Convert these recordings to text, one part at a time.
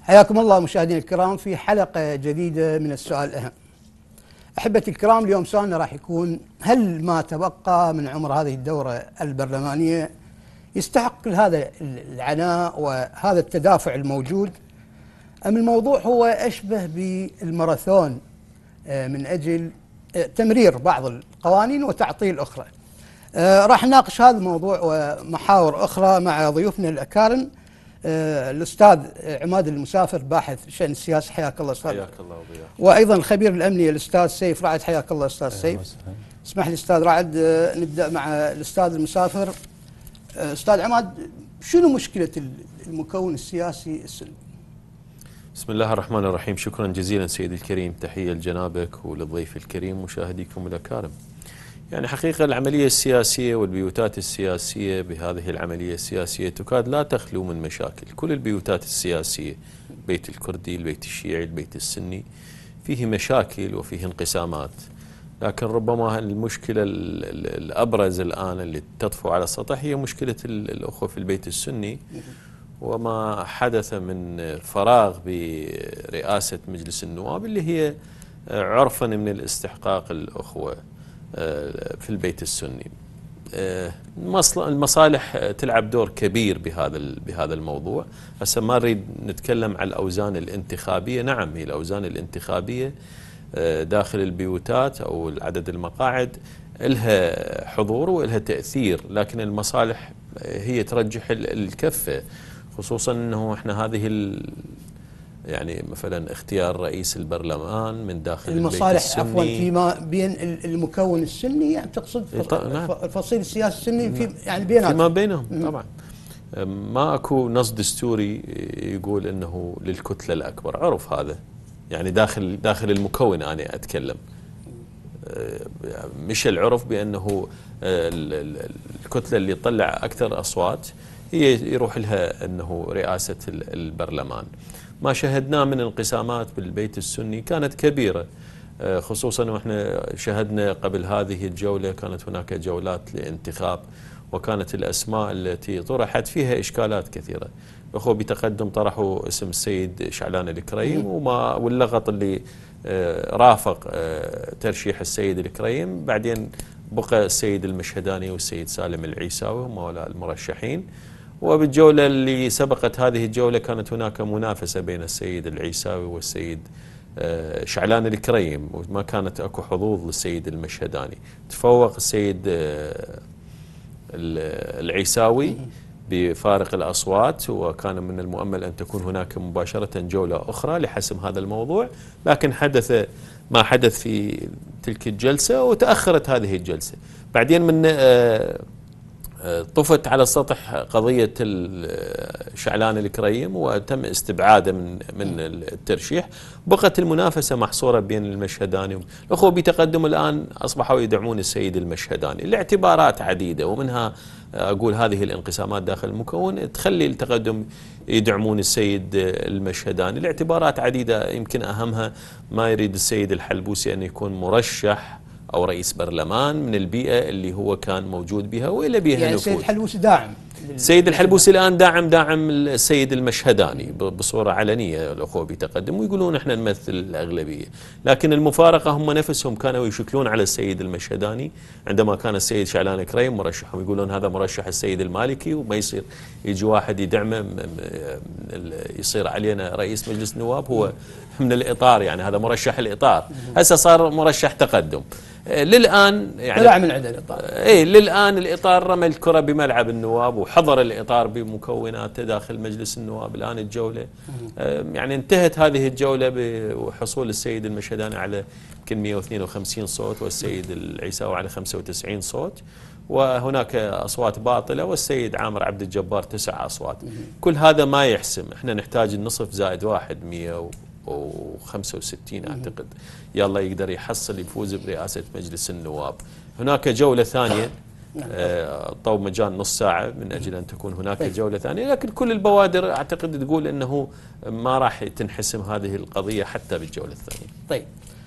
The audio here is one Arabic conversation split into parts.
حياكم الله مشاهدينا الكرام في حلقة جديدة من السؤال الأهم. أحبتي الكرام، اليوم سؤالنا راح يكون: هل ما تبقى من عمر هذه الدورة البرلمانية يستحق هذا العناء وهذا التدافع الموجود، أم الموضوع هو أشبه بالماراثون من أجل تمرير بعض القوانين وتعطيل أخرى؟ راح نناقش هذا الموضوع ومحاور أخرى مع ضيوفنا الأكارم. الأستاذ عماد المسافر باحث شأن السياسي، حياك الله أستاذ. حياك الله وبياك. وأيضا الخبير الأمني الأستاذ سيف رعد، حياك الله أستاذ سيف. اسمح لي أستاذ رعد نبدأ مع الأستاذ المسافر. أستاذ عماد، شنو مشكلة المكون السياسي السني؟ بسم الله الرحمن الرحيم. شكرا جزيلا سيدي الكريم، تحية لجنابك وللضيف الكريم مشاهديكم الأكارم. يعني حقيقة العملية السياسية والبيوتات السياسية بهذه العملية السياسية تكاد لا تخلو من مشاكل. كل البيوتات السياسية، البيت الكردي، البيت الشيعي، البيت السني، فيه مشاكل وفيه انقسامات، لكن ربما المشكلة الأبرز الآن اللي تطفو على السطح هي مشكلة الأخوة في البيت السني، وما حدث من فراغ برئاسة مجلس النواب اللي هي عرفا من الاستحقاق الأخوة في البيت السني. المصالح تلعب دور كبير بهذا الموضوع. هسه ما نريد نتكلم عن الأوزان الانتخابية. نعم، هي الأوزان الانتخابية داخل البيوتات أو عدد المقاعد لها حضور ولها تأثير، لكن المصالح هي ترجح الكفة، خصوصا أنه احنا هذه يعني مثلا اختيار رئيس البرلمان من داخل المصالح عفوا فيما بين المكون السني، يعني تقصد الفصيل السياسي السني في يعني بيناتهم فيما بينهم طبعا. ما اكو نص دستوري يقول انه للكتله الاكبر، عرف هذا يعني داخل المكون. انا اتكلم مش العرف بانه الكتله اللي تطلع اكثر اصوات هي يروح لها انه رئاسه البرلمان. ما شهدناه من انقسامات بالبيت السني كانت كبيرة، خصوصا واحنا شهدنا قبل هذه الجولة كانت هناك جولات لانتخاب، وكانت الأسماء التي طرحت فيها إشكالات كثيرة. الأخوة بتقدم طرحوا اسم السيد شعلان الكريم واللغط اللي رافق ترشيح السيد الكريم، بعدين بقى السيد المشهداني والسيد سالم العيساوي هم هؤلاء المرشحين. وبالجولة اللي سبقت هذه الجولة كانت هناك منافسة بين السيد العيساوي والسيد شعلان الكريم، وما كانت اكو حظوظ للسيد المشهداني. تفوق السيد العيساوي بفارق الأصوات، وكان من المؤمل أن تكون هناك مباشرة جولة أخرى لحسم هذا الموضوع، لكن حدث ما حدث في تلك الجلسة وتأخرت هذه الجلسة. بعدين من طفت على السطح قضية شعلان الكريم وتم استبعاده من الترشيح، بقت المنافسة محصورة بين المشهداني. الأخوة بتقدم الآن أصبحوا يدعمون السيد المشهداني لاعتبارات عديدة، ومنها أقول هذه الانقسامات داخل المكون تخلي التقدم يدعمون السيد المشهداني لاعتبارات عديدة، يمكن أهمها ما يريد السيد الحلبوسي أن يكون مرشح أو رئيس برلمان من البيئة اللي هو كان موجود بها وإلا بها يعني نفوذ. السيد الحلبوسي داعم، السيد الحلبوسي الآن داعم السيد المشهداني بصورة علنية. الأخوة بتقدم ويقولون احنا نمثل الأغلبية، لكن المفارقة هم نفسهم كانوا يشكلون على السيد المشهداني عندما كان السيد شعلان كريم مرشحهم، يقولون هذا مرشح السيد المالكي وما يصير يجي واحد يدعمه يصير علينا رئيس مجلس النواب، هو من الإطار، يعني هذا مرشح الإطار. هسه صار مرشح تقدم. للآن يعني طلع من عند الإطار. للآن الإطار رمى الكرة بملعب النواب وحضر الإطار بمكوناته داخل مجلس النواب. الآن الجولة يعني انتهت هذه الجولة بحصول السيد المشهداني على يمكن 152 صوت والسيد العيساوي على 95 صوت، وهناك أصوات باطلة والسيد عامر عبد الجبار 9 أصوات. كل هذا ما يحسم، احنا نحتاج النصف زائد 1 165 أعتقد يلا يقدر يحصل يفوز برئاسة مجلس النواب. هناك جولة ثانية طو مجال نص ساعة من أجل أن تكون هناك جولة ثانية، لكن كل البوادر أعتقد تقول أنه ما راح تنحسم هذه القضية حتى بالجولة الثانية. طيب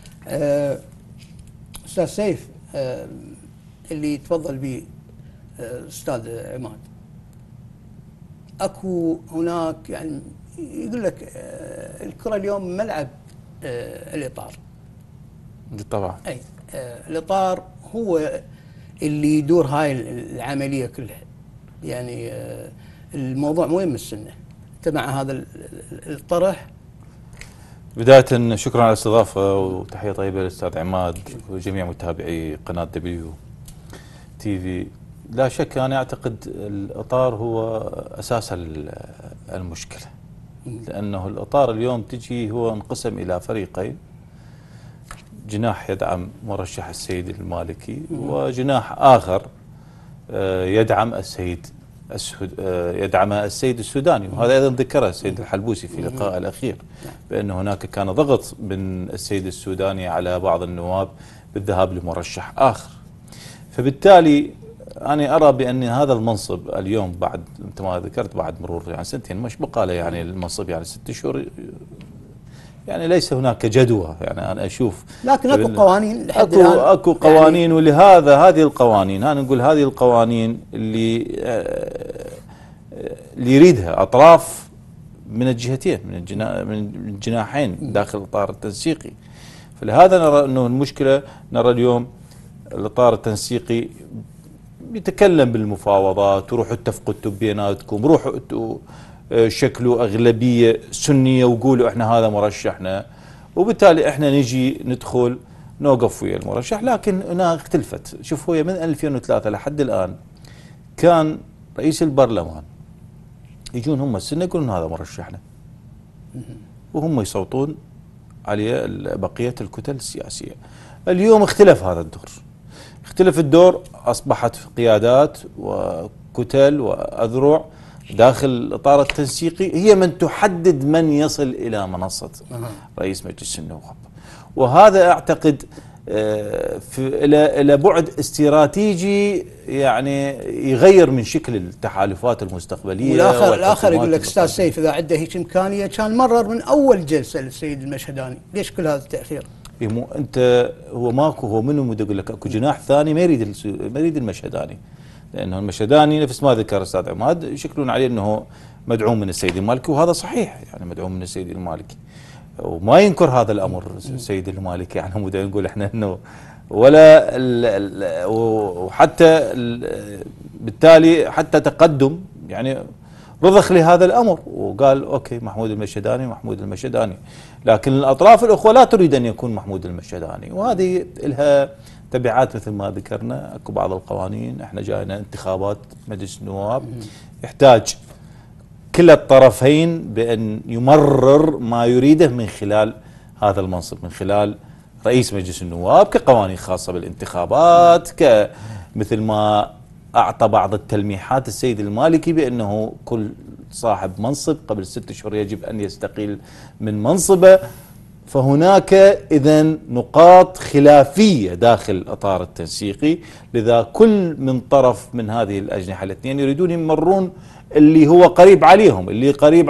أستاذ سيف، اللي تفضل به أستاذ عماد، أكو هناك يعني يقول لك الكرة اليوم ملعب الإطار. بالطبع. أي الإطار هو اللي يدور هاي العملية كلها. يعني الموضوع مو يم السنة. أنت مع هذا الطرح؟ بداية شكرا على الاستضافة وتحية طيبة للأستاذ عماد وجميع متابعي قناة دبليو تي في. لا شك أنا أعتقد الإطار هو أساس المشكلة، لأنه الإطار اليوم تجي هو انقسم إلى فريقين، جناح يدعم مرشح السيد المالكي وجناح آخر يدعم السيد السوداني. وهذا أيضا ذكره السيد الحلبوسي في لقائه الأخير، بأن هناك كان ضغط من السيد السوداني على بعض النواب بالذهاب لمرشح آخر. فبالتالي أنا أرى بأن هذا المنصب اليوم بعد أنت ما ذكرت بعد مرور يعني سنتين مش بقاله يعني المنصب يعني 6 شهور، يعني ليس هناك جدوى. يعني أنا أشوف لكن أكو قوانين لحد الآن، أكو قوانين يعني ولهذا هذه القوانين أنا نقول هذه القوانين اللي يريدها أطراف من الجهتين من الجناحين داخل الإطار التنسيقي. فلهذا نرى أنه المشكلة، نرى اليوم الإطار التنسيقي يتكلم بالمفاوضات وروحوا اتفقوا بيناتكم، روحوا شكلوا أغلبية سنية وقولوا احنا هذا مرشحنا، وبالتالي احنا نجي ندخل نوقف ويا المرشح. لكن هنا اختلفت. شوف هو من 2003 لحد الآن كان رئيس البرلمان يجون هم السنة يقولون هذا مرشحنا، وهم يصوتون عليه بقية الكتل السياسية. اليوم اختلف هذا الدور، اختلف الدور، أصبحت قيادات وكتل وأذرع داخل الإطار التنسيقي هي من تحدد من يصل إلى منصة رئيس مجلس النواب. وهذا أعتقد إلى بعد استراتيجي يعني يغير من شكل التحالفات المستقبلية. والآخر يقول لك أستاذ سيف إذا عنده هيك إمكانية كان مرر من أول جلسة للسيد المشهداني، ليش كل هذا التأخير؟ انت هو ماكو، هو منو يقول لك اكو جناح ثاني ما يريد المشهداني، لانه المشهداني نفس ما ذكر الاستاذ عماد يشكلون عليه انه مدعوم من السيد المالكي، وهذا صحيح يعني مدعوم من السيد المالكي وما ينكر هذا الامر السيد المالكي. يعني مو نقول احنا انه ولا وحتى بالتالي حتى تقدم يعني رضخ لهذا الامر وقال اوكي محمود المشهداني، لكن الاطراف الاخرى لا تريد ان يكون محمود المشهداني، وهذه لها تبعات مثل ما ذكرنا. اكو بعض القوانين، احنا جاينا انتخابات مجلس النواب يحتاج كلا الطرفين بان يمرر ما يريده من خلال هذا المنصب، من خلال رئيس مجلس النواب، كقوانين خاصه بالانتخابات، مثل ما أعطى بعض التلميحات السيد المالكي بأنه كل صاحب منصب قبل 6 أشهر يجب أن يستقيل من منصبه. فهناك إذن نقاط خلافية داخل الإطار التنسيقي، لذا كل من طرف من هذه الأجنحة الاثنين يريدون يمرون اللي هو قريب عليهم، اللي قريب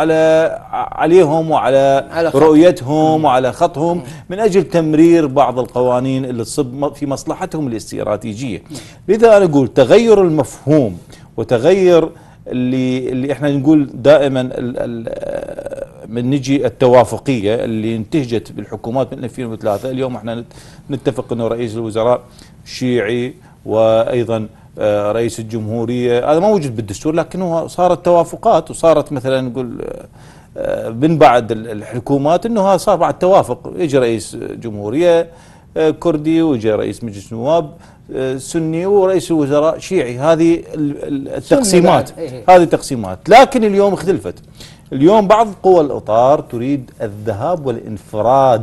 عليهم وعلى رؤيتهم وعلى خطهم، من أجل تمرير بعض القوانين اللي تصب في مصلحتهم الاستراتيجية. لذا أنا أقول تغير المفهوم وتغير اللي احنا نقول دائما من نجي التوافقية اللي انتهجت بالحكومات من 2003. اليوم احنا نتفق انه رئيس الوزراء شيعي وايضا رئيس الجمهورية، هذا ما موجود بالدستور، لكنه صارت توافقات وصارت مثلا نقول من بعد الحكومات انه صار بعد توافق، يجي رئيس جمهورية كردي ويجي رئيس مجلس نواب سني ورئيس الوزراء شيعي. هذه التقسيمات، هذه تقسيمات. لكن اليوم اختلفت. اليوم بعض قوى الإطار تريد الذهاب والانفراد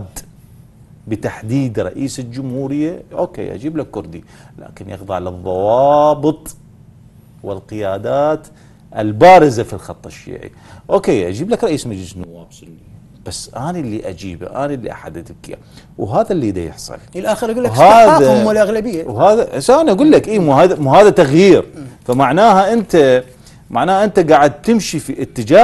بتحديد رئيس الجمهورية. اوكي اجيب لك كردي لكن يخضع للضوابط والقيادات البارزة في الخط الشيعي. اوكي اجيب لك رئيس مجلس نواب سني، بس انا اللي اجيبه، انا اللي احدد لك اياه، وهذا اللي دا يحصل. الاخر يقول لك استحقاقهم والاغلبيه، وهذا انا اقول لك ايه، مو هذا تغيير. فمعناها انت قاعد تمشي في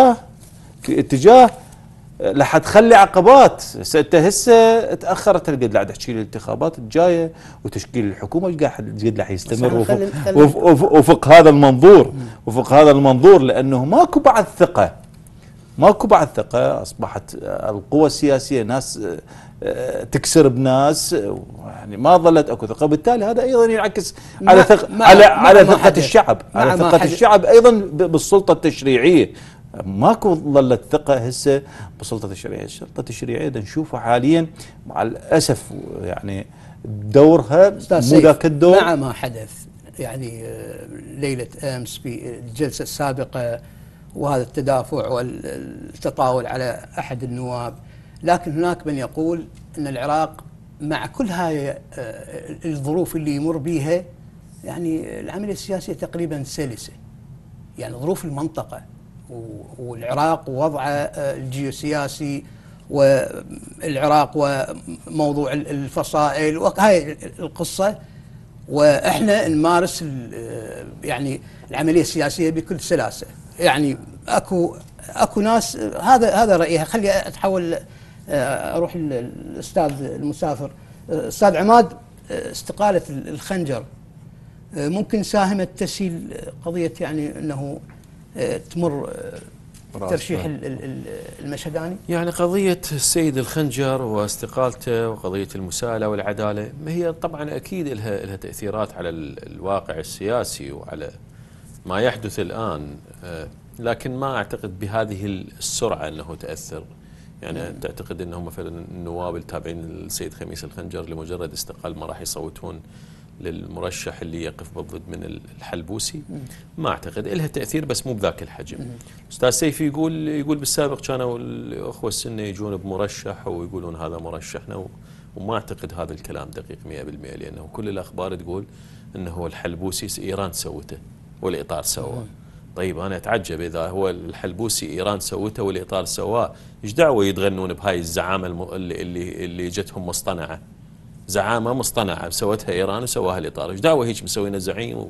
اتجاه لح تخلي عقبات. انت هسه تاخرت القد قاعد تحكي الانتخابات الجايه وتشكيل الحكومه قاعد راح يستمر وفق هذا المنظور، لانه ماكو بعد ثقه ماكو بعد ثقة. أصبحت القوى السياسية ناس تكسر بناس، يعني ما ظلت اكو ثقة. بالتالي هذا ايضا ينعكس على ثقة على ثقة الشعب، على ثقة الشعب ايضا بالسلطة التشريعية. ماكو ظلت ثقة هسه بالسلطة التشريعية. السلطة التشريعية نشوفها حاليا مع الأسف يعني دورها مو ذاك الدور. مع ما حدث يعني ليلة أمس في الجلسة السابقة وهذا التدافع والتطاول على أحد النواب، لكن هناك من يقول أن العراق مع كل هاي الظروف اللي يمر بها يعني العملية السياسية تقريبا سلسة. يعني ظروف المنطقة والعراق ووضعه الجيوسياسي والعراق وموضوع الفصائل وهاي القصة، واحنا نمارس يعني العملية السياسية بكل سلاسة. يعني اكو ناس هذا رأيها. خلي اتحول اروح للاستاذ المسافر. استاذ عماد، استقالة الخنجر ممكن ساهمت تسهيل قضية يعني انه تمر ترشيح المشهداني؟ يعني قضية السيد الخنجر واستقالته وقضية المساءلة والعدالة هي طبعا أكيد لها تأثيرات على الواقع السياسي وعلى ما يحدث الآن، لكن ما أعتقد بهذه السرعة أنه تأثر. يعني تعتقد أنه مثلا النواب التابعين للسيد خميس الخنجر لمجرد استقال ما راح يصوتون للمرشح اللي يقف بالضد من الحلبوسي؟ ما اعتقد. لها تاثير بس مو بذاك الحجم. استاذ سيفي يقول بالسابق كانوا الاخوه السنه يجون بمرشح ويقولون هذا مرشحنا، وما اعتقد هذا الكلام دقيق 100%، لانه كل الاخبار تقول انه الحلبوسي ايران سوته والاطار سواه. طيب انا اتعجب اذا هو الحلبوسي ايران سوته والاطار سواه، ايش دعوه يتغنون بهاي الزعامه اللي جتهم مصطنعه؟ زعامه مصطنعه سوتها ايران وسواها الاطار، ايش دعوه هيك مسوينا زعيم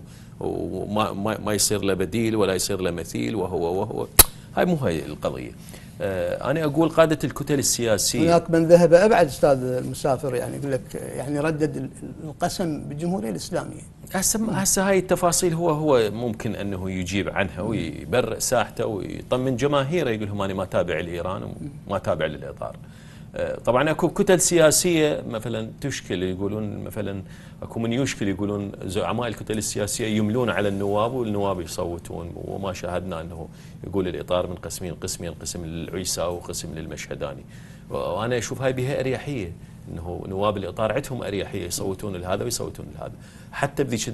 وما ما يصير له بديل ولا يصير له مثيل وهو هاي مو هاي القضيه. انا اقول قاده الكتل السياسيه. هناك من ذهب ابعد استاذ المسافر، يعني يقول لك يعني ردد القسم بالجمهوريه الاسلاميه. هسه هاي التفاصيل هو ممكن انه يجيب عنها ويبرئ ساحته ويطمن جماهيره، يقول لهم انا ما تابع لايران وما تابع للاطار. طبعا اكو كتل سياسيه مثلا تشكل، يقولون مثلا اكو من يشكل يقولون زعماء الكتل السياسيه يملون على النواب والنواب يصوتون، وما شاهدنا انه يقول الاطار من قسمين، قسم للعيسى وقسم للمشهداني. وانا اشوف هاي بها اريحيه، انه نواب الاطار عندهم اريحيه يصوتون لهذا ويصوتون لهذا. حتى بذيك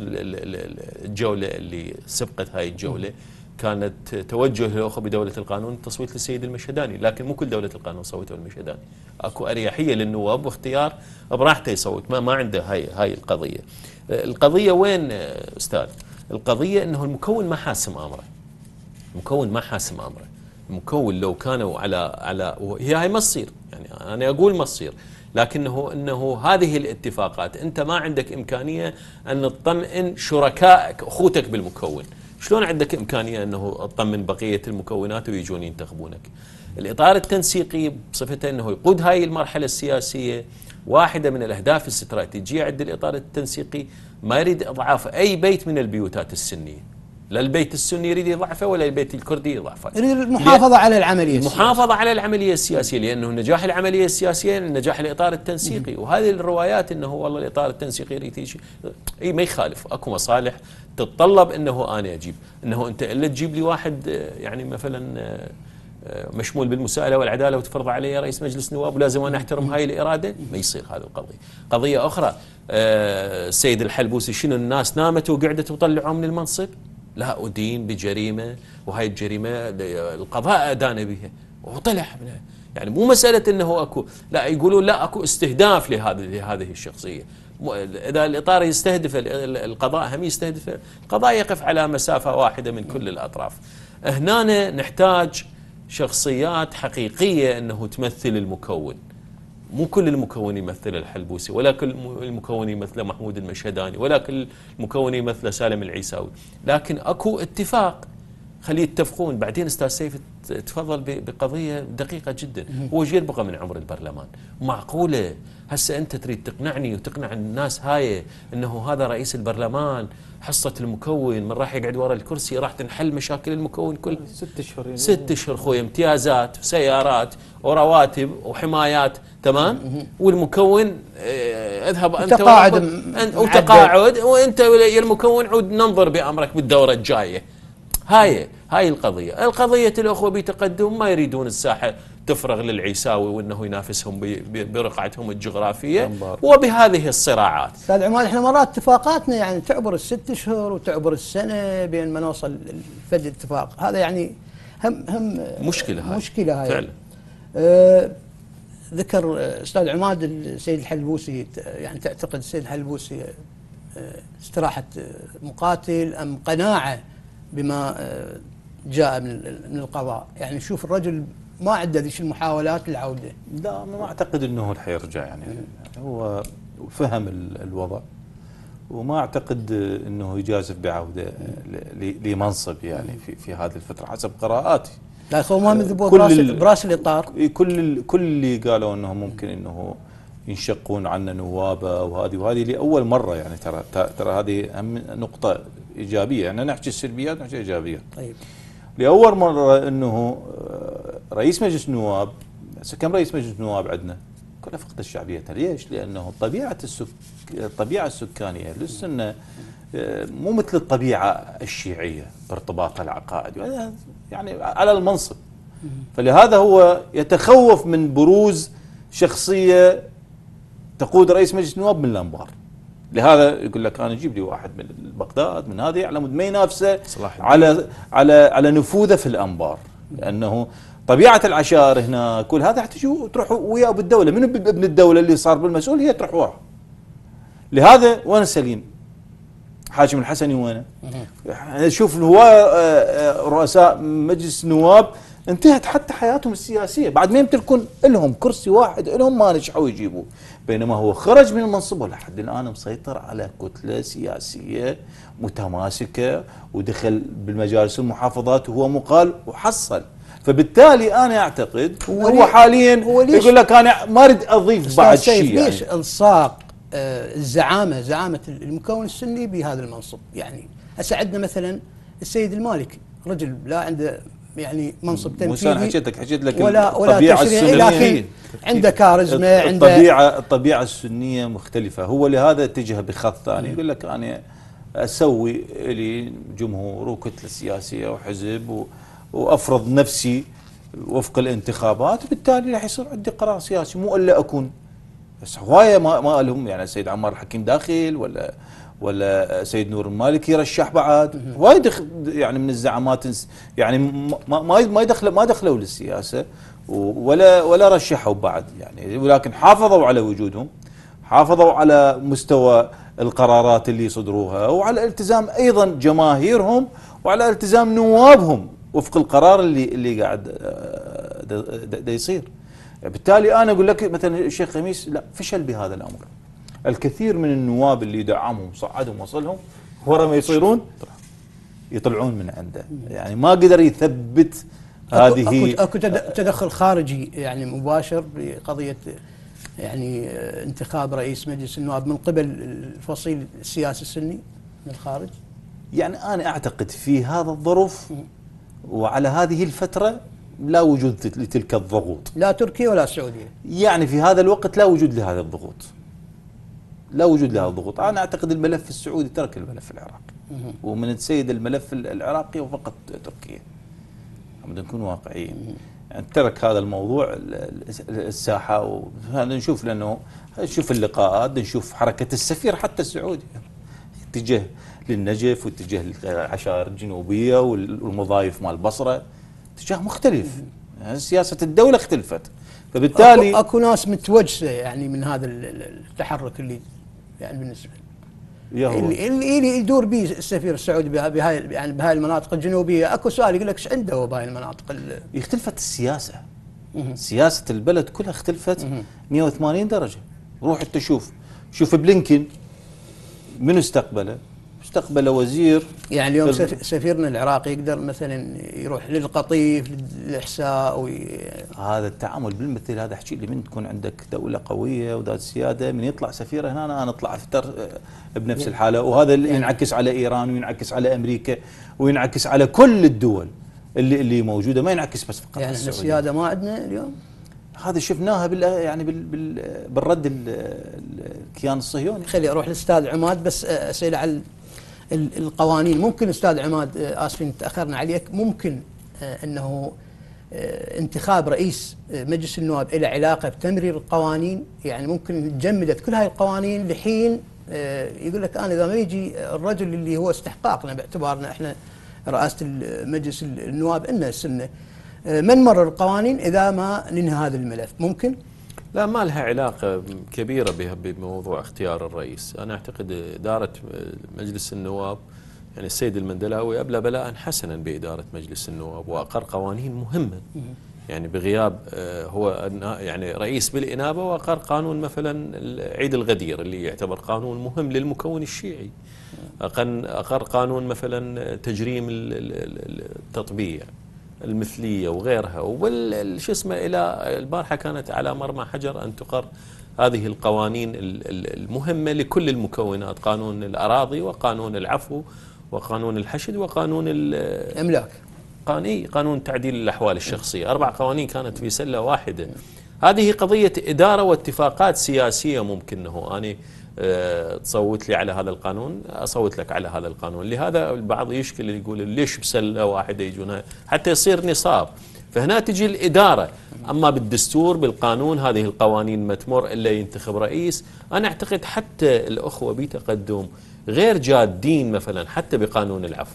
الجوله اللي سبقت هاي الجوله كانت توجه الاخوه بدوله القانون التصويت للسيد المشهداني، لكن مو كل دوله القانون صوتوا المشهداني. اكو اريحيه للنواب واختيار براحته يصوت، ما عنده هاي القضيه. القضيه وين استاذ؟ القضيه انه المكون ما حاسم امره. المكون ما حاسم امره. المكون لو كانوا على هاي ما تصير، يعني انا اقول ما تصير، لكنه انه هذه الاتفاقات انت ما عندك امكانيه ان تطمئن شركائك اخوتك بالمكون. شلون عندك إمكانية أنه تطمن بقية المكونات ويجون ينتخبونك؟ الإطار التنسيقي بصفته أنه يقود هاي المرحلة السياسية، واحدة من الأهداف الاستراتيجية عند الإطار التنسيقي ما يريد إضعاف أي بيت من البيوتات السنية. لا البيت السني يريد يضعفه ولا البيت الكردي يضعفه. يريد المحافظة على العملية السياسية. المحافظة على العملية السياسية، لأنه نجاح العملية السياسية نجاح الإطار التنسيقي. وهذه الروايات أنه والله الإطار التنسيقي يريد يجي، أي ما يخالف، أكو مصالح تتطلب أنه أنا أجيب، أنه أنت إلا تجيب لي واحد يعني مثلا مشمول بالمساءلة والعدالة وتفرض عليه رئيس مجلس نواب ولازم أنا أحترم هاي الإرادة، ما يصير هذه القضية. قضية أخرى، السيد الحلبوسي شنو الناس نامت وقعدت وطلعوه من المنصب؟ لا، أدين بجريمة، وهاي الجريمة القضاء أدان بها وطلع منها. يعني مو مسألة أنه أكو، لا يقولون لا أكو استهداف لهذه الشخصية. إذا الإطار يستهدف القضاء هم يستهدف القضاء، يقف على مسافة واحدة من كل الأطراف. هنا نحتاج شخصيات حقيقية أنه تمثل المكون. مو كل المكون يمثل الحلبوسي، ولا كل المكون يمثل محمود المشهداني، ولا كل المكون يمثل سالم العيساوي، لكن اكو اتفاق خليه يتفقون. بعدين استاذ سيف تفضل بقضيه دقيقه جدا، هو ايش يبقى من عمر البرلمان؟ معقوله هسه انت تريد تقنعني وتقنع الناس هاي انه هذا رئيس البرلمان حصه المكون من راح يقعد ورا الكرسي راح تنحل مشاكل المكون كل 6 اشهر يعني. 6 اشهر خويا، امتيازات وسيارات ورواتب وحمايات، تمام؟ والمكون اذهب انت وتقاعد وانت يا المكون عود ننظر بامرك بالدوره الجايه. هاي القضيه الاخوه بتقدم ما يريدون الساحه تفرغ للعيساوي وانه ينافسهم برقعتهم الجغرافيه وبهذه الصراعات. استاذ عماد، احنا مرات اتفاقاتنا يعني تعبر ال6 اشهر وتعبر السنه بين ما نوصل لفد اتفاق، هذا يعني هم مشكله هاي فعلا. ذكر استاذ عماد السيد الحلبوسي، يعني تعتقد السيد الحلبوسي استراحه مقاتل ام قناعه بما جاء من القضاء؟ يعني شوف الرجل ما عنده ذيش المحاولات للعوده. لا ما اعتقد انه حيرجع، يعني هو فهم الوضع وما اعتقد انه يجازف بعوده لمنصب يعني في هذه الفتره حسب قراءاتي. لا هو ما مذبوه براس الاطار. كل اللي قالوا انه ممكن انه ينشقون عنا نوابه وهذه لاول مره، يعني ترى هذه نقطه ايجابيه، يعني نحكي السلبيات نحكي الايجابيات. طيب لاول مره انه رئيس مجلس النواب، كم رئيس مجلس النواب عندنا؟ كلها فقدت شعبيتها، ليش؟ لانه الطبيعه السكانيه للسنه مو مثل الطبيعه الشيعيه بارتباطها العقائدي، يعني على المنصب. فلهذا هو يتخوف من بروز شخصيه تقود رئيس مجلس النواب من الانبار. لهذا يقول لك انا اجيب لي واحد من بغداد من هذه على مود ما ينافسه على نفوذه في الانبار، لانه طبيعه العشائر هنا كل هذا تجوا تروحوا وياه بالدوله، من ابن الدوله اللي صار بالمسؤول هي تروح وراه. لهذا وين سليم؟ حاكم الحسني وينه؟ شوف هواة رؤساء مجلس النواب انتهت حتى حياتهم السياسيه بعد ما يمتلكون لهم كرسي واحد لهم ما نجحوا يجيبوه، بينما هو خرج من المنصب ولحد الان مسيطر على كتله سياسيه متماسكه ودخل بالمجالس المحافظات وهو مقال وحصل. فبالتالي انا اعتقد هو حاليا يقول لك انا ما اريد اضيف بعد شيء. ليش الصاق زعامه المكون السني بهذا المنصب؟ يعني هسه عندنا مثلا السيد المالكي، رجل لا عنده يعني منصب تنفيذي حكيت لك ولا تشريعي، لكن عنده كاريزما، عنده الطبيعه السنيه مختلفه. هو لهذا اتجه بخط ثاني، يقول لك انا اسوي لي جمهور وكتله سياسيه وحزب وافرض نفسي وفق الانتخابات، وبالتالي راح يصير عندي قرار سياسي مو الا اكون. بس هوايه ما لهم، يعني السيد عمار الحكيم داخل ولا سيد نور المالكي رشح بعد، وايد يعني من الزعامات يعني ما دخلوا للسياسه ولا رشحوا بعد يعني، ولكن حافظوا على وجودهم، حافظوا على مستوى القرارات اللي يصدروها وعلى التزام ايضا جماهيرهم وعلى التزام نوابهم وفق القرار اللي قاعد دا يصير. بالتالي انا اقول لك مثلا الشيخ خميس لا فشل بهذا الامر. الكثير من النواب اللي دعمهم صعدهم وصلهم ورا ما يصيرون يطلعون من عنده، يعني ما قدر يثبت هذه. اكو تدخل خارجي يعني مباشر بقضيه يعني انتخاب رئيس مجلس النواب من قبل الفصيل السياسي السني من الخارج؟ يعني انا اعتقد في هذا الظروف وعلى هذه الفتره لا وجود لتلك الضغوط، لا تركيا ولا السعوديه. يعني في هذا الوقت لا وجود لهذه الضغوط، لا وجود لهذه الضغوط. انا اعتقد الملف السعودي ترك الملف العراقي، ومن تسيد الملف العراقي وفقط تركيا. بدنا نكون واقعيين، يعني ترك هذا الموضوع الساحه، وهذا نشوف لانه نشوف اللقاءات، نشوف حركه السفير حتى السعودي اتجه للنجف واتجه للعشائر الجنوبيه والمضايف مال البصره، اتجاه مختلف. يعني سياسه الدوله اختلفت، فبالتالي اكو ناس متوجسه يعني من هذا التحرك اللي يعني بالنسبه اللي يدور به السفير السعودي بهاي يعني بهاي المناطق الجنوبيه. اكو سؤال يقول لك ايش عنده هو بهاي المناطق اختلفت السياسه. سياسه البلد كلها اختلفت 180 درجه. روح انت شوف بلينكن من استقبله، استقبل وزير. يعني اليوم سفيرنا العراقي يقدر مثلا يروح للقطيف للإحساء هذا التعامل بالمثل هذا احكي لي، من تكون عندك دولة قوية وذات سيادة، من يطلع سفير هنا أنا أطلع أفتر بنفس الحالة. وهذا اللي ينعكس على إيران وينعكس على أمريكا وينعكس على كل الدول اللي موجودة، ما ينعكس بس فقط يعني احنا السيادة ما عندنا اليوم. هذا شفناها يعني بالرد الكيان الصهيوني. خلي اروح للاستاذ عماد بس اسال على القوانين. ممكن استاذ عماد، اسفين تاخرنا عليك، ممكن انه انتخاب رئيس مجلس النواب له علاقه بتمرير القوانين؟ يعني ممكن تجمدت كل هاي القوانين لحين يقول لك انا اذا ما يجي الرجل اللي هو استحقاقنا باعتبارنا احنا رئاسه مجلس النواب إلنا السنه، من مرر القوانين إذا ما ننهى هذا الملف؟ ممكن؟ لا، ما لها علاقة كبيرة بموضوع اختيار الرئيس. أنا أعتقد إدارة مجلس النواب، يعني السيد المندلاوي أبلى بلاء حسنا بإدارة مجلس النواب وأقر قوانين مهمة، يعني بغياب هو يعني رئيس بالإنابة، وأقر قانون مثلا عيد الغدير اللي يعتبر قانون مهم للمكون الشيعي، أقر قانون مثلا تجريم التطبيع المثلية وغيرها، وشو اسمه إلى البارحة كانت على مرمى حجر أن تقر هذه القوانين المهمة لكل المكونات، قانون الأراضي وقانون العفو وقانون الحشد وقانون الأملاك، قانون تعديل الأحوال الشخصية. 4 قوانين كانت في سلة واحدة. هذه قضية إدارة واتفاقات سياسية. ممكن أنه أنا تصوت لي على هذا القانون، أصوت لك على هذا القانون. لهذا البعض يشكل يقول ليش بسلة واحدة يجون حتى يصير نصاب، فهنا تجي الإدارة. أما بالدستور بالقانون هذه القوانين ما تمر إلا ينتخب رئيس. أنا أعتقد حتى الأخوة بتقدم غير جادين مثلا حتى بقانون العفو.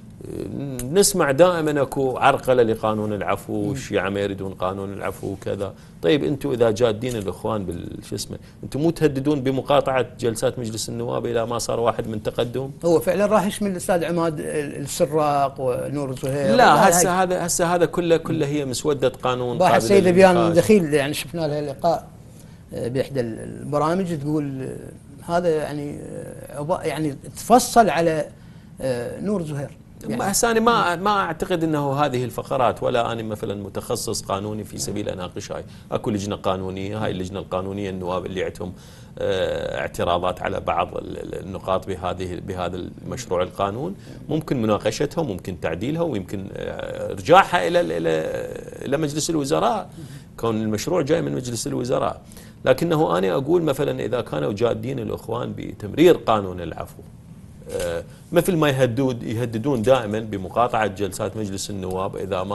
نسمع دائما اكو عرقله لقانون العفو، والشيعة ما يريدون قانون العفو وكذا. طيب انتم اذا جادين الاخوان بالشو اسمه، انتم مو تهددون بمقاطعه جلسات مجلس النواب اذا ما صار واحد من تقدم؟ هو فعلا راح يشمل الاستاذ عماد السراق ونور زهير؟ لا، هسه هذا كله هي مسوده قانون. باح السيده بيان دخيل يعني شفنا لها لقاء باحدى البرامج تقول هذا يعني تفصل على نور زهير. يعني هسه انا ما اعتقد انه هذه الفقرات، ولا انا مثلا متخصص قانوني في سبيل اناقش هاي. اكو لجنه قانونيه، هاي اللجنه القانونيه النواب اللي عندهم اعتراضات على بعض النقاط بهذا المشروع القانون، ممكن مناقشتها وممكن تعديلها ويمكن ارجاعها الى مجلس الوزراء، كون المشروع جاي من مجلس الوزراء. لكنه انا اقول مثلا اذا كانوا جادين الاخوان بتمرير قانون العفو، مثل ما يهددون دائما بمقاطعة جلسات مجلس النواب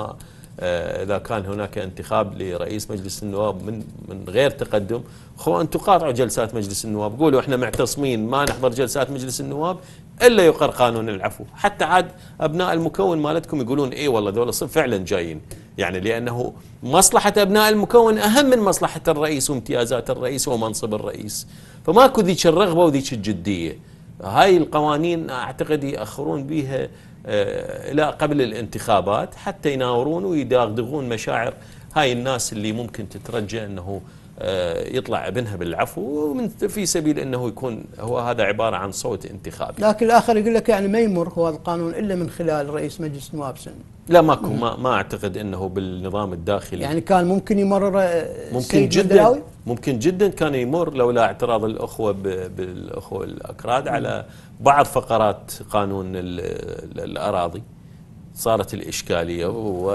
إذا كان هناك انتخاب لرئيس مجلس النواب من غير تقدم، أن تقاطعوا جلسات مجلس النواب، قولوا احنا معتصمين ما نحضر جلسات مجلس النواب إلا يقر قانون العفو. حتى عاد أبناء المكون مالتكم يقولون إيه والله دول فعلا جايين، يعني لأنه مصلحة أبناء المكون أهم من مصلحة الرئيس وامتيازات الرئيس ومنصب الرئيس، فماكو ذيك الرغبة وذيك الجدية. هاي القوانين أعتقد يأخرون بها إلى قبل الانتخابات حتى يناورون ويداغدغون مشاعر هاي الناس اللي ممكن تترجى أنه يطلع ابنها بالعفو في سبيل أنه يكون هو هذا عبارة عن صوت انتخابي. لكن الآخر يقول لك يعني ما يمر هو القانون إلا من خلال رئيس مجلس النواب سن. لا ماكو، ما أعتقد أنه بالنظام الداخلي يعني كان ممكن يمرر ممكن جدا، ممكن جدا كان يمر لولا اعتراض الأخوة بالأخوة الأكراد على بعض فقرات قانون الأراضي. صارت الإشكالية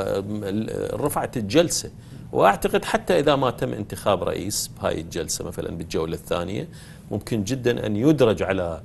ورفعت الجلسة، وأعتقد حتى إذا ما تم انتخاب رئيس بهاي الجلسة مثلا بالجولة الثانية ممكن جدا أن يدرج على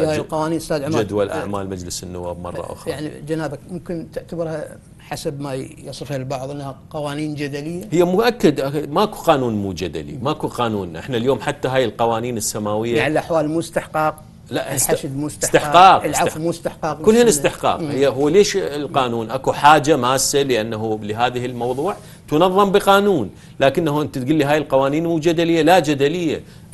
جدول أعمال مجلس النواب مرة أخرى. يعني جنابك ممكن تعتبرها حسب ما يصفها البعض أنها قوانين جدلية؟ هي مؤكد ماكو قانون مو جدلي، ماكو قانون. احنا اليوم حتى هاي القوانين السماوية يعني الأحوال مستحقاق، لا الحشد مستحقاق، العفو مستحقاق، كلهن استحقاق. هو ليش القانون اكو حاجه ماسه لانه لهذه الموضوع تنظم بقانون، لكنه انت تقول لي هاي القوانين مو جدليه، لا جدليه.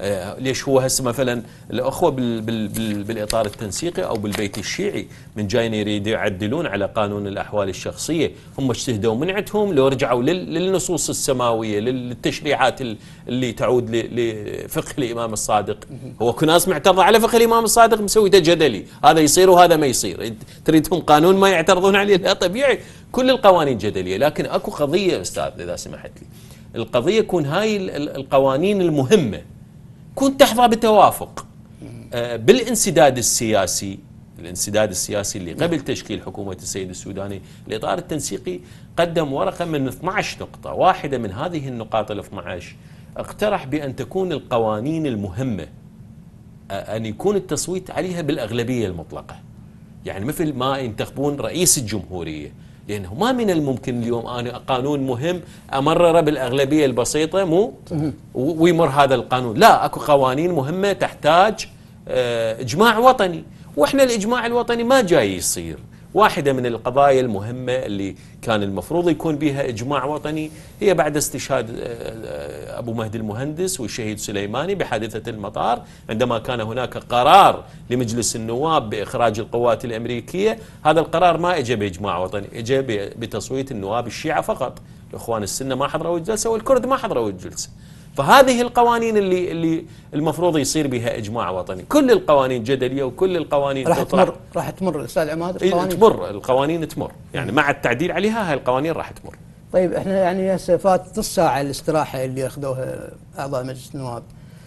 ليش هو هسه مثلا الأخوة بالإطار التنسيقي أو بالبيت الشيعي من جايين يريدوا يعدلون على قانون الأحوال الشخصية، هم اجتهدوا من عندهم لو رجعوا للنصوص السماوية للتشريعات اللي تعود لفقه الإمام الصادق. هو كل ناس معترضة على فقه الإمام الصادق مسويته جدلي، هذا يصير وهذا ما يصير، تريدهم قانون ما يعترضون عليه؟ لا طبيعي، كل القوانين جدلية. لكن أكو قضية أستاذ إذا سمحت لي، القضية يكون هاي القوانين المهمة كون تحظى بتوافق بالانسداد السياسي. الانسداد السياسي اللي قبل تشكيل حكومة السيد السوداني الإطار التنسيقي قدم ورقة من 12 نقطة، واحدة من هذه النقاط ال 12 اقترح بأن تكون القوانين المهمة أن يكون التصويت عليها بالأغلبية المطلقة، يعني مثل ما ينتخبون رئيس الجمهورية، لأنه ما من الممكن اليوم أنا قانون مهم أمرره بالأغلبية البسيطة مو ويمر هذا القانون. لا، أكو قوانين مهمة تحتاج إجماع وطني، وإحنا الإجماع الوطني ما جاي يصير. واحدة من القضايا المهمة اللي كان المفروض يكون بها إجماع وطني هي بعد استشهاد أبو مهدي المهندس والشهيد سليماني بحادثة المطار، عندما كان هناك قرار لمجلس النواب بإخراج القوات الأمريكية. هذا القرار ما اجى بإجماع وطني، اجى بتصويت النواب الشيعة فقط، الإخوان السنة ما حضروا الجلسة والكرد ما حضروا الجلسة. فهذه القوانين اللي المفروض يصير بها إجماع وطني. كل القوانين جدلية وكل القوانين راح تمر أستاذ عماد. القوانين تمر يعني مع التعديل عليها، هاي القوانين راح تمر. طيب احنا يعني هسه فات نص ساعة الاستراحة اللي أخذوها أعضاء مجلس النواب،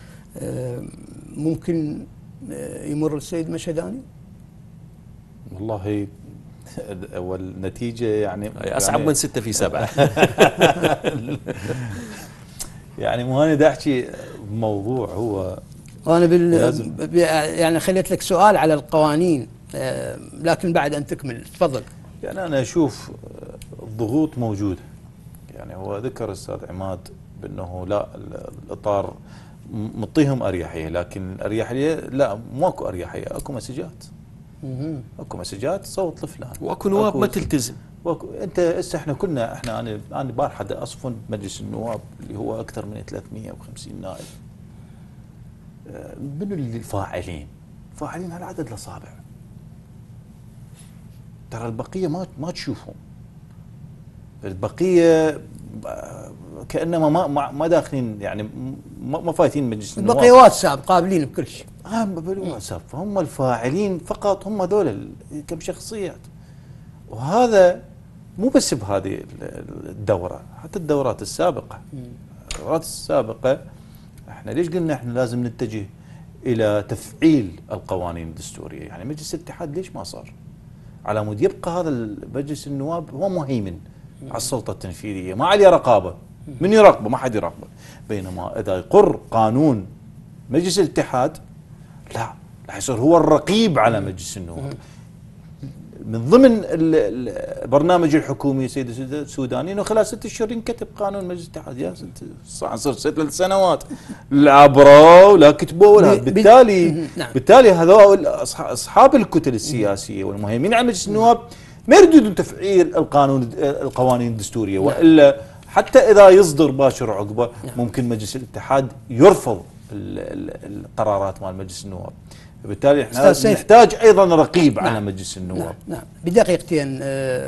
ممكن يمر السيد مشهداني؟ والله والنتيجة يعني أصعب من 6 في 7. يعني مو أنا دا أحكي موضوع هو وأنا يعني خليت لك سؤال على القوانين، لكن بعد أن تكمل تفضل. يعني أنا أشوف الضغوط موجودة، يعني هو ذكر الأستاذ عماد بأنه لا الإطار مطيهم أريحية، لكن الأريحية لا، ماكو أريحية، أكو مسجات، أكو مسجات صوت لفلان، وأكو نواب ما تلتزم. انت هسه احنا كنا انا بارحه اصفن مجلس النواب اللي هو اكثر من 350 نائب، منو اللي الفاعلين؟ فاعلين على عدد الاصابع، ترى البقيه ما تشوفهم، البقيه كانما ما داخلين، يعني ما فايتين مجلس النواب، البقيه واتساب قابلين بكل شيء، بالواتساب، فهم الفاعلين فقط هم ذول كم شخصيات. وهذا مو بس بهذه الدورة، حتى الدورات السابقة. الدورات السابقة احنا ليش قلنا احنا لازم نتجه الى تفعيل القوانين الدستورية؟ يعني مجلس الاتحاد ليش ما صار؟ على مود يبقى هذا مجلس النواب هو مهيمن على السلطة التنفيذية، ما عليه رقابة، من يراقبه؟ ما حد يراقبه. بينما اذا يقر قانون مجلس الاتحاد لا، راح يصير هو الرقيب على مجلس النواب. من ضمن البرنامج الحكومي سيد السوداني انه خلال 6 اشهر ينكتب قانون مجلس الاتحاد. يا صار 6 سنوات لا عبروا ولا كتبوا ولا بالتالي هذول اصحاب الكتل السياسيه والمهيمين على مجلس النواب ما يريدون تفعيل القوانين الدستوريه، والا حتى اذا يصدر باشر عقبه ممكن مجلس الاتحاد يرفض القرارات مال مجلس النواب. بالتالي احنا نحتاج ايضا رقيب على مجلس النواب. نعم بدقيقتين،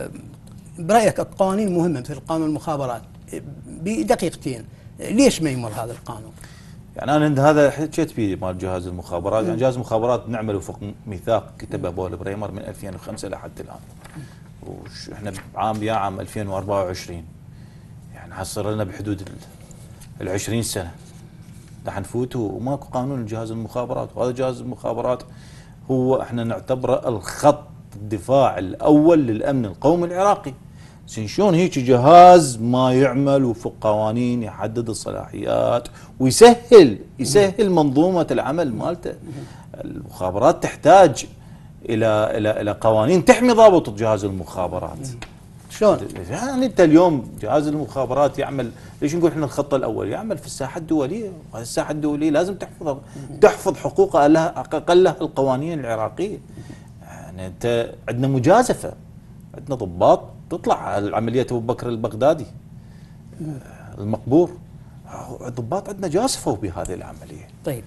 برايك القوانين مهمه مثل قانون المخابرات، بدقيقتين ليش ما يمر هذا القانون؟ يعني انا هذا حكيت فيه مال جهاز المخابرات، يعني جهاز المخابرات نعمل وفق ميثاق كتبه بول بريمر من 2005 لحد الان، واحنا عام 2024، يعني صار لنا بحدود 20 سنه راح نفوت وماكو قانون لجهاز المخابرات. وهذا جهاز المخابرات هو احنا نعتبره الخط الدفاع الاول للامن القومي العراقي. شلون هيك جهاز ما يعمل وفق قوانين يحدد الصلاحيات ويسهل منظومه العمل مالته؟ المخابرات تحتاج الى قوانين تحمي ضابط جهاز المخابرات. شلون؟ يعني انت اليوم جهاز المخابرات يعمل، ليش نقول احنا الخط الاول؟ يعمل في الساحه الدوليه، وهذه الساحه الدوليه لازم تحفظ حقوق اقلها القوانين العراقيه. يعني انت عندنا مجازفه، عندنا ضباط تطلع على عمليه ابو بكر البغدادي المقبور، الضباط عندنا جاسفوا بهذه العمليه. طيب.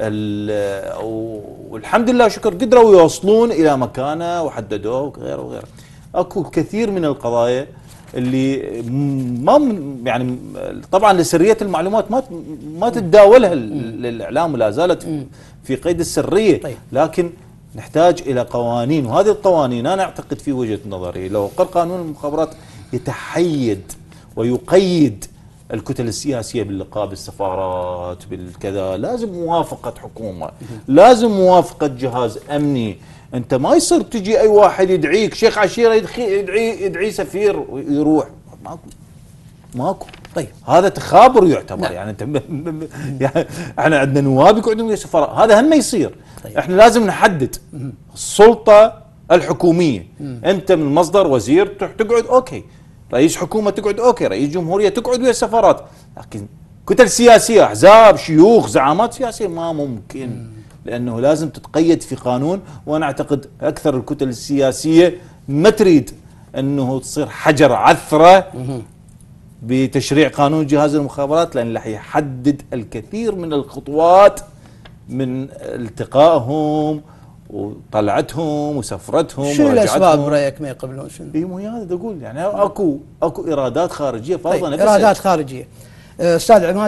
والحمد لله شكر قدروا يوصلون الى مكانه وحددوه وغيره وغيره. اكو كثير من القضايا اللي ما يعني طبعا لسريه المعلومات ما تتداولها الاعلام ولا زالت في قيد السريه. طيب. لكن نحتاج الى قوانين، وهذه القوانين انا اعتقد في وجهه نظري لو قر قانون المخابرات يتحيد ويقيد الكتل السياسيه باللقاء بالسفارات بالكذا، لازم موافقه حكومه، لازم موافقه جهاز امني. انت ما يصير تجي اي واحد يدعيك شيخ عشيره يدعي سفير ويروح، ماكو. طيب هذا تخابر يعتبر. نعم. يعني انت يعني احنا عندنا نواب يقعدون ويا سفراء، هذا هم ما يصير. طيب. احنا لازم نحدد السلطه الحكوميه. انت من مصدر وزير تقعد اوكي، رئيس حكومه تقعد اوكي، رئيس جمهوريه تقعد ويا السفارات، لكن كتل سياسيه احزاب شيوخ زعامات سياسيه ما ممكن، لانه لازم تتقيد في قانون. وانا اعتقد اكثر الكتل السياسيه ما تريد انه تصير حجر عثره بتشريع قانون جهاز المخابرات، لان راح يحدد الكثير من الخطوات من التقائهم وطلعتهم وسفرتهم. شنو الاسباب برايك ما يقبلون؟ شنو؟ اي مو هذا اقول يعني اكو ارادات خارجيه فرضا. طيب ارادات خارجيه. استاذ عماد،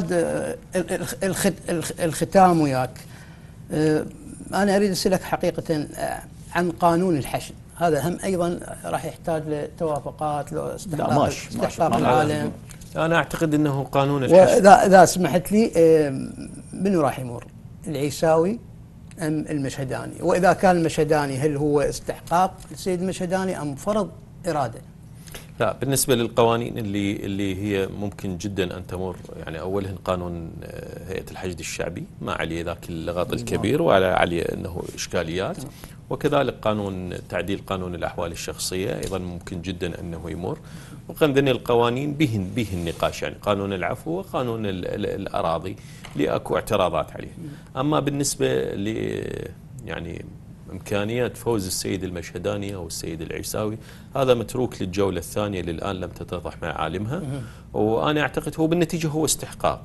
الختام وياك. انا اريد اسالك حقيقه عن قانون الحشد، هذا هم ايضا راح يحتاج لتوافقات استحقاق العالم. انا اعتقد انه قانون الحشد واذا سمحت لي منو راح يمر؟ العيساوي ام المشهداني؟ واذا كان المشهداني هل هو استحقاق للسيد المشهداني ام فرض اراده؟ لا، بالنسبه للقوانين اللي هي ممكن جدا ان تمر، يعني اولها قانون هيئه الحشد الشعبي ما عليه ذاك اللغط الكبير ولا عليه انه اشكاليات، وكذلك تعديل قانون الاحوال الشخصيه ايضا ممكن جدا انه يمر. وقندن القوانين به النقاش، يعني قانون العفو وقانون الاراضي اللي اكو اعتراضات عليه. اما بالنسبه ل يعني إمكانية فوز السيد المشهداني أو السيد العيساوي، هذا متروك للجولة الثانية اللي الآن لم تتضح معالمها. وأنا أعتقد هو بالنتيجة هو استحقاق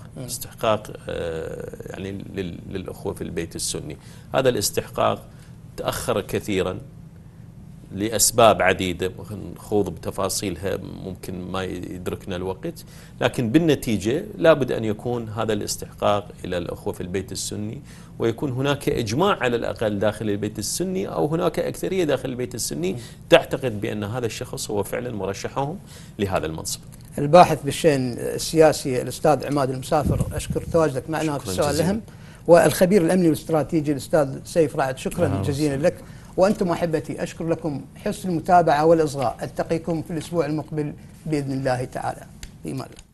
يعني للأخوة في البيت السني. هذا الاستحقاق تأخر كثيرا لأسباب عديدة نخوض بتفاصيلها ممكن ما يدركنا الوقت، لكن بالنتيجة لابد أن يكون هذا الاستحقاق إلى الأخوة في البيت السني، ويكون هناك إجماع على الأقل داخل البيت السني، أو هناك أكثرية داخل البيت السني تعتقد بأن هذا الشخص هو فعلا مرشحهم لهذا المنصب. الباحث بالشأن السياسي الأستاذ عماد المسافر، أشكر تواجدك معنا في السؤال الأهم. والخبير الأمني والاستراتيجي الأستاذ سيف رائد، شكرا جزيلا لك. وأنتم أحبتي أشكر لكم حسن المتابعة والإصغاء. ألتقيكم في الأسبوع المقبل بإذن الله تعالى. في أمان الله.